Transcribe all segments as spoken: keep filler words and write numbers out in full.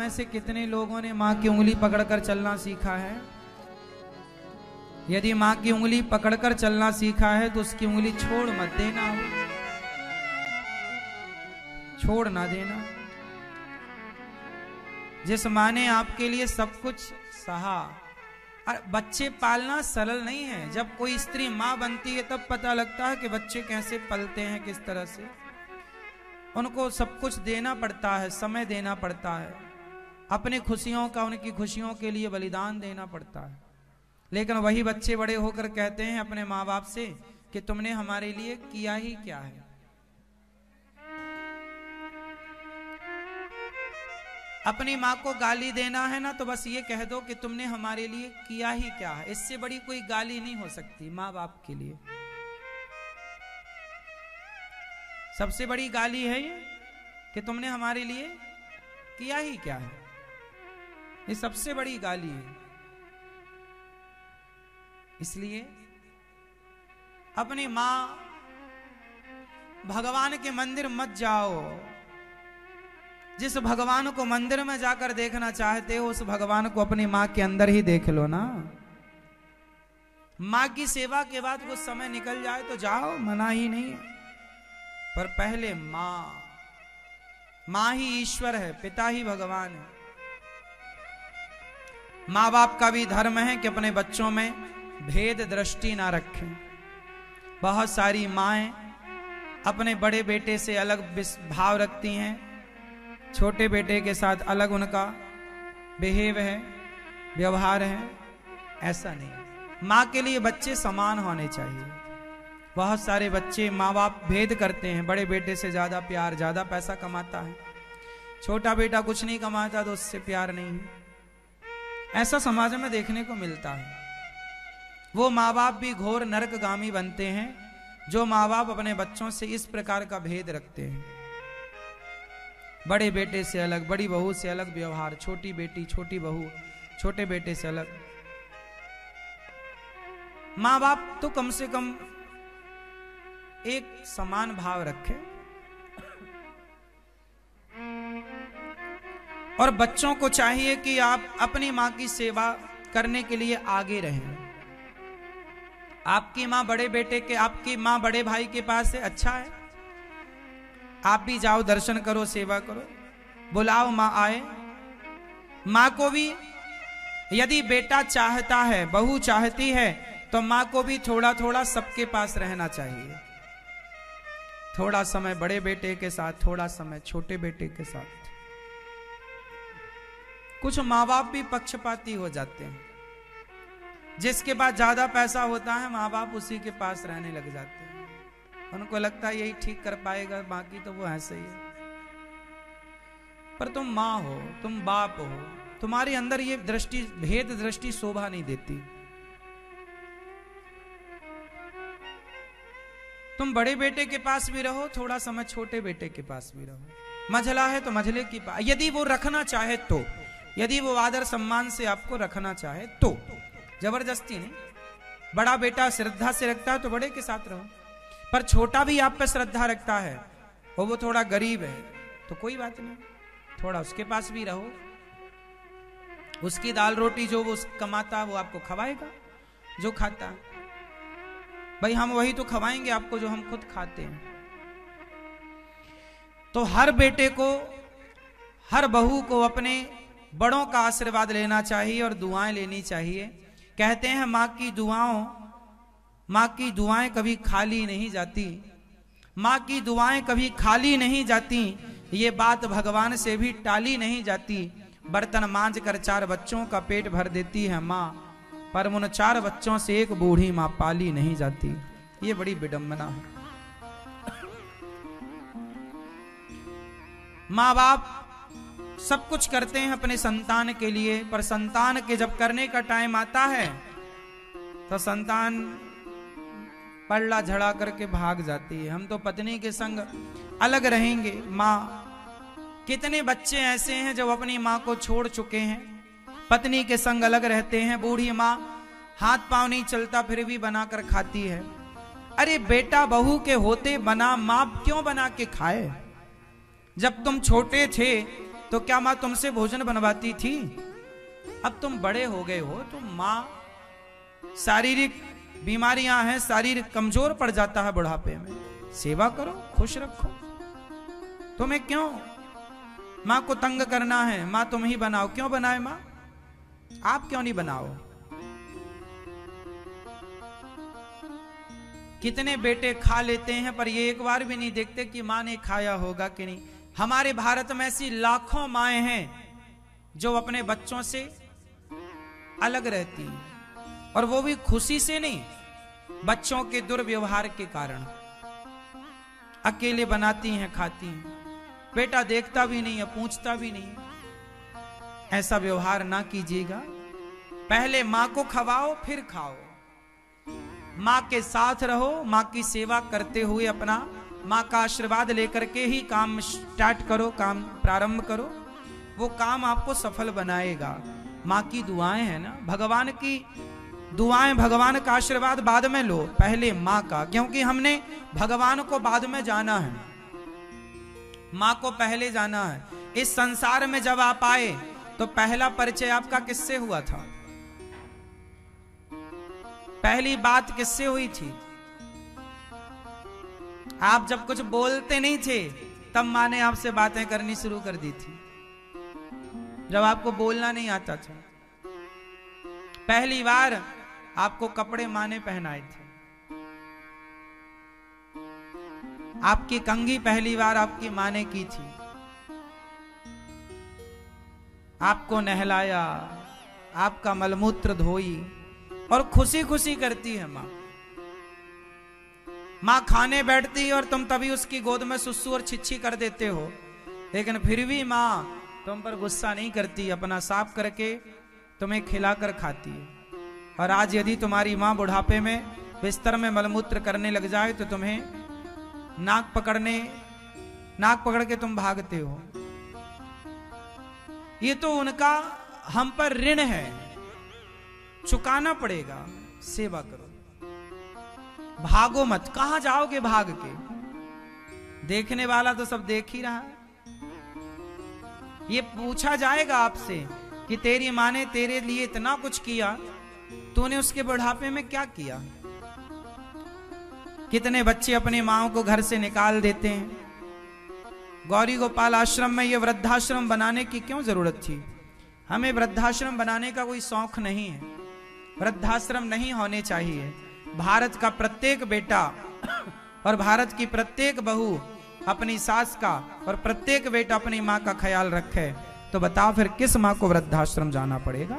में से कितने लोगों ने माँ की उंगली पकड़कर चलना सीखा है? यदि माँ की उंगली पकड़कर चलना सीखा है तो उसकी उंगली छोड़ मत देना, छोड़ ना देना। जिस माँ ने आपके लिए सब कुछ सहा। बच्चे पालना सरल नहीं है। जब कोई स्त्री माँ बनती है तब पता लगता है कि बच्चे कैसे पलते हैं, किस तरह से उनको सब कुछ देना पड़ता है, समय देना पड़ता है, अपनी खुशियों का उनकी खुशियों के लिए बलिदान देना पड़ता है। लेकिन वही बच्चे बड़े होकर कहते हैं अपने माँ बाप से कि तुमने हमारे लिए किया ही क्या है। अपनी माँ को गाली देना है ना तो बस ये कह दो कि तुमने हमारे लिए किया ही क्या है। इससे बड़ी कोई गाली नहीं हो सकती माँ बाप के लिए। सबसे बड़ी गाली है ये कि तुमने हमारे लिए किया ही क्या है। ये सबसे बड़ी गाली है। इसलिए अपनी माँ, भगवान के मंदिर मत जाओ। जिस भगवान को मंदिर में जाकर देखना चाहते हो उस भगवान को अपनी माँ के अंदर ही देख लो ना। माँ की सेवा के बाद वो समय निकल जाए तो जाओ, मना ही नहीं है, पर पहले माँ। माँ ही ईश्वर है, पिता ही भगवान है। माँ बाप का भी धर्म है कि अपने बच्चों में भेद दृष्टि ना रखें। बहुत सारी माएं अपने बड़े बेटे से अलग भाव रखती हैं, छोटे बेटे के साथ अलग उनका बिहेव है, व्यवहार है। ऐसा नहीं। माँ के लिए बच्चे समान होने चाहिए। बहुत सारे बच्चे माँ बाप भेद करते हैं। बड़े बेटे से ज्यादा प्यार, ज्यादा पैसा कमाता है, छोटा बेटा कुछ नहीं कमाता तो उससे प्यार नहीं है। ऐसा समाज में देखने को मिलता है। वो माँ बाप भी घोर नरकगामी बनते हैं जो माँ बाप अपने बच्चों से इस प्रकार का भेद रखते हैं। बड़े बेटे से अलग, बड़ी बहू से अलग व्यवहार, छोटी बेटी छोटी बहू छोटे बेटे से अलग। माँ बाप तो कम से कम एक समान भाव रखे और बच्चों को चाहिए कि आप अपनी माँ की सेवा करने के लिए आगे रहें। आपकी माँ बड़े बेटे के, आपकी माँ बड़े भाई के पास है, अच्छा है, आप भी जाओ, दर्शन करो, सेवा करो, बुलाओ, माँ आए। माँ को भी यदि बेटा चाहता है, बहू चाहती है, तो माँ को भी थोड़ा थोड़ा सबके पास रहना चाहिए। थोड़ा समय बड़े बेटे के साथ, थोड़ा समय छोटे बेटे के साथ। कुछ माँ बाप भी पक्षपाती हो जाते हैं। जिसके पास ज्यादा पैसा होता है माँ बाप उसी के पास रहने लग जाते हैं। उनको लगता है यही ठीक कर पाएगा, बाकी तो वो ऐसे ही है। पर तुम माँ हो, तुम बाप हो, तुम्हारे अंदर ये दृष्टि, भेद दृष्टि शोभा नहीं देती। तुम बड़े बेटे के पास भी रहो, थोड़ा समय छोटे बेटे के पास भी रहो। मझला है तो मझले की पास, यदि वो रखना चाहे तो, यदि वो आदर सम्मान से आपको रखना चाहे तो, जबरदस्ती नहीं। बड़ा बेटा श्रद्धा से रखता है तो बड़े के साथ रहो, पर छोटा भी आप पे श्रद्धा रखता है और वो थोड़ा गरीब है तो कोई बात नहीं, थोड़ा उसके पास भी रहो। उसकी दाल रोटी जो वो कमाता है वो आपको खवाएगा जो खाता है। भाई हम वही तो खवाएंगे आपको जो हम खुद खाते हैं। तो हर बेटे को, हर बहू को अपने बड़ों का आशीर्वाद लेना चाहिए और दुआएं लेनी चाहिए। कहते हैं माँ की दुआओं माँ की दुआएं कभी खाली नहीं जाती। माँ की दुआएं कभी खाली नहीं जाती। ये बात भगवान से भी टाली नहीं जाती। बर्तन मांज कर चार बच्चों का पेट भर देती है माँ, पर उन चार बच्चों से एक बूढ़ी माँ पाली नहीं जाती। ये बड़ी विडंबना है। माँ बाप सब कुछ करते हैं अपने संतान के लिए, पर संतान के जब करने का टाइम आता है तो संतान पल्ला झड़ा करके भाग जाती है। हम तो पत्नी के संग अलग रहेंगे। माँ, कितने बच्चे ऐसे हैं जो अपनी माँ को छोड़ चुके हैं, पत्नी के संग अलग रहते हैं। बूढ़ी माँ, हाथ पांव नहीं चलता फिर भी बनाकर खाती है। अरे बेटा बहू के होते बना, माँ क्यों बना के खाए? जब तुम छोटे थे तो क्या माँ तुमसे भोजन बनवाती थी? अब तुम बड़े हो गए हो तो माँ, शारीरिक बीमारियां हैं, शरीर कमजोर पड़ जाता है बुढ़ापे में, सेवा करो, खुश रखो। तुम्हें क्यों माँ को तंग करना है? माँ तुम ही बनाओ। क्यों बनाए माँ? आप क्यों नहीं बनाओ? कितने बेटे खा लेते हैं पर ये एक बार भी नहीं देखते कि माँ ने खाया होगा कि नहीं। हमारे भारत में ऐसी लाखों माएं हैं जो अपने बच्चों से अलग रहती हैं, और वो भी खुशी से नहीं, बच्चों के दुर्व्यवहार के कारण। अकेले बनाती हैं, खाती हैं, बेटा देखता भी नहीं है, पूछता भी नहीं। ऐसा व्यवहार ना कीजिएगा। पहले मां को खवाओ फिर खाओ। मां के साथ रहो, मां की सेवा करते हुए अपना मां का आशीर्वाद लेकर के ही काम स्टार्ट करो, काम प्रारंभ करो। वो काम आपको सफल बनाएगा। मां की दुआएं है ना, भगवान की दुआएं, भगवान का आशीर्वाद बाद में लो, पहले मां का, क्योंकि हमने भगवान को बाद में जाना है, मां को पहले जाना है। इस संसार में जब आप आए तो पहला परिचय आपका किससे हुआ था? पहली बात किससे हुई थी? आप जब कुछ बोलते नहीं थे तब मां ने आपसे बातें करनी शुरू कर दी थी, जब आपको बोलना नहीं आता था। पहली बार आपको कपड़े मां ने पहनाए थे, आपकी कंघी पहली बार आपकी मां ने की थी, आपको नहलाया, आपका मलमूत्र धोई, और खुशी खुशी करती है मां। मां खाने बैठती है और तुम तभी उसकी गोद में सुसु और छिछी कर देते हो, लेकिन फिर भी मां तुम पर गुस्सा नहीं करती, अपना साफ करके तुम्हें खिलाकर खाती है। और आज यदि तुम्हारी मां बुढ़ापे में बिस्तर में मलमूत्र करने लग जाए तो तुम्हें नाक पकड़ने नाक पकड़ के तुम भागते हो। ये तो उनका हम पर ऋण है, चुकाना पड़ेगा। सेवा करो, भागो मत। कहां जाओगे भाग के? देखने वाला तो सब देख ही रहा है। ये पूछा जाएगा आपसे कि तेरी मां ने तेरे लिए इतना कुछ किया, तूने उसके बुढ़ापे में क्या किया? कितने बच्चे अपनी माओ को घर से निकाल देते हैं। गौरी गोपाल आश्रम में ये वृद्धाश्रम बनाने की क्यों जरूरत थी? हमें वृद्धाश्रम बनाने का कोई शौक नहीं है, वृद्धाश्रम नहीं होने चाहिए। भारत का प्रत्येक बेटा और भारत की प्रत्येक बहू अपनी सास का और प्रत्येक बेटा अपनी मां का ख्याल रखे, तो बताओ फिर किस मां को वृद्धाश्रम जाना पड़ेगा?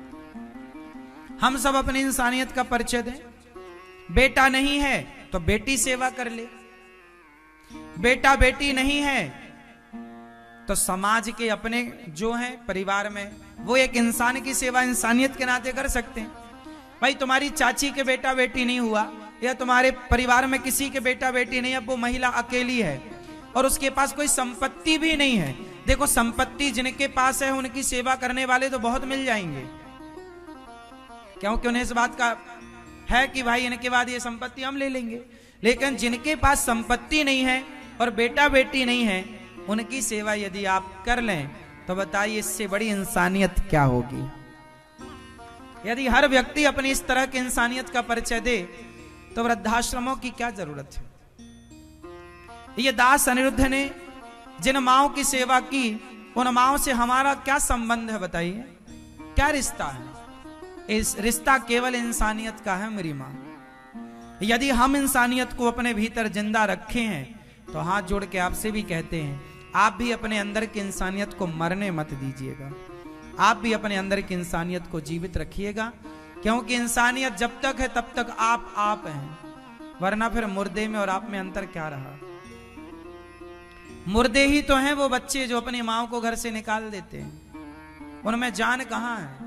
हम सब अपनी इंसानियत का परिचय दें। बेटा नहीं है तो बेटी सेवा कर ले, बेटा बेटी नहीं है तो समाज के अपने जो हैं परिवार में वो एक इंसान की सेवा इंसानियत के नाते कर सकते हैं। भाई तुम्हारी चाची के बेटा बेटी नहीं हुआ, या तुम्हारे परिवार में किसी के बेटा बेटी नहीं, अब वो महिला अकेली है और उसके पास कोई संपत्ति भी नहीं है। देखो, संपत्ति जिनके पास है उनकी सेवा करने वाले तो बहुत मिल जाएंगे, क्योंकि उन्हें इस बात का है कि भाई इनके बाद ये संपत्ति हम ले लेंगे। लेकिन जिनके पास संपत्ति नहीं है और बेटा बेटी नहीं है, उनकी सेवा यदि आप कर लें तो बताइए इससे बड़ी इंसानियत क्या होगी। यदि हर व्यक्ति अपनी इस तरह की इंसानियत का परिचय दे तो वृद्धाश्रमों की क्या जरूरत है। ये दास अनिरुद्ध ने जिन माओं की सेवा की, उन माओं से हमारा क्या संबंध है बताइए? क्या रिश्ता है? इस रिश्ता केवल इंसानियत का है मेरी मां। यदि हम इंसानियत को अपने भीतर जिंदा रखे हैं तो हाथ जोड़ के आपसे भी कहते हैं, आप भी अपने अंदर की इंसानियत को मरने मत दीजिएगा। आप भी अपने अंदर की इंसानियत को जीवित रखिएगा, क्योंकि इंसानियत जब तक है तब तक आप आप हैं, वरना फिर मुर्दे में और आप में अंतर क्या रहा? मुर्दे ही तो हैं वो बच्चे जो अपनी माओ को घर से निकाल देते हैं, उनमें जान कहां है?